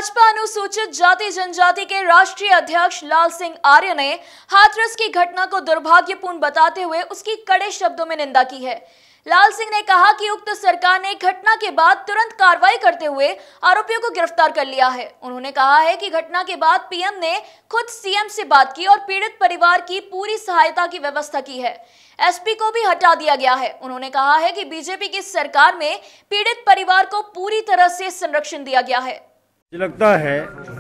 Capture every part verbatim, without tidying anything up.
भाजपा अनुसूचित जाति जनजाति के राष्ट्रीय अध्यक्ष लाल सिंह आर्य ने हाथरस की घटना को दुर्भाग्यपूर्ण बताते हुए उसकी कड़े शब्दों में निंदा की है। लाल सिंह ने कहा कि उक्त सरकार ने घटना के बाद तुरंत कार्रवाई करते हुए आरोपियों को गिरफ्तार कर लिया है। उन्होंने कहा है कि घटना के बाद पीएम ने खुद सीएम से बात की और पीड़ित परिवार की पूरी सहायता की व्यवस्था की है। एसपी को भी हटा दिया गया है। उन्होंने कहा है कि बीजेपी की सरकार में पीड़ित परिवार को पूरी तरह से संरक्षण दिया गया है। मुझे लगता है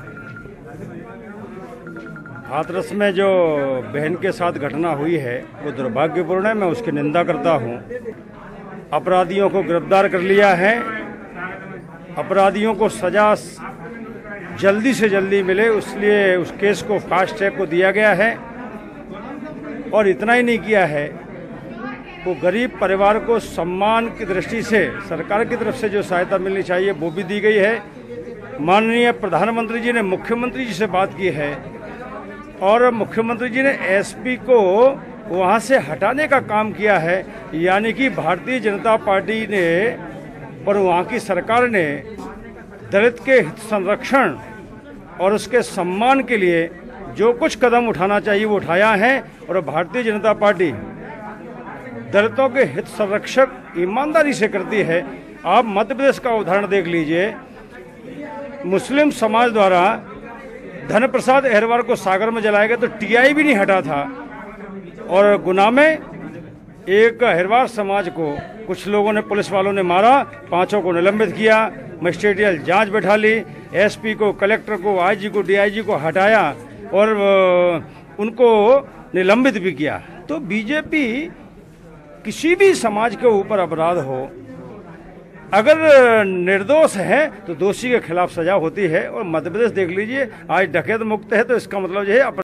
हाथरस में जो बहन के साथ घटना हुई है वो दुर्भाग्यपूर्ण है। मैं उसकी निंदा करता हूँ। अपराधियों को गिरफ्तार कर लिया है। अपराधियों को सजा जल्दी से जल्दी मिले इसलिए उस केस को फास्ट ट्रैक को दिया गया है। और इतना ही नहीं किया है, वो गरीब परिवार को सम्मान की दृष्टि से सरकार की तरफ से जो सहायता मिलनी चाहिए वो भी दी गई है। माननीय प्रधानमंत्री जी ने मुख्यमंत्री जी से बात की है और मुख्यमंत्री जी ने एसपी को वहां से हटाने का काम किया है। यानी कि भारतीय जनता पार्टी ने और वहां की सरकार ने दलित के हित संरक्षण और उसके सम्मान के लिए जो कुछ कदम उठाना चाहिए वो उठाया है। और भारतीय जनता पार्टी दलितों के हित संरक्षक ईमानदारी से करती है। आप मध्य प्रदेश का उदाहरण देख लीजिए। मुस्लिम समाज द्वारा धन प्रसाद अहिरवार को सागर में जलाया गया तो टीआई भी नहीं हटा था। और गुना में एक अहिरवार समाज को कुछ लोगों ने, पुलिस वालों ने मारा, पांचों को निलंबित किया, मजिस्ट्रेटियल जांच बैठा ली, एसपी को, कलेक्टर को, आईजी को, डीआईजी को हटाया और उनको निलंबित भी किया। तो बीजेपी किसी भी समाज के ऊपर अपराध हो, अगर निर्दोष है तो दोषी के खिलाफ सजा होती है। और मध्य प्रदेश देख लीजिए, आज डकैत मुक्त है तो इसका मतलब जो है